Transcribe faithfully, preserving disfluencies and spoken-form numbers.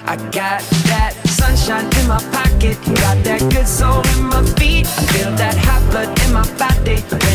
I got that sunshine in my pocket, got that good soul in my feet. I feel that hot blood in my body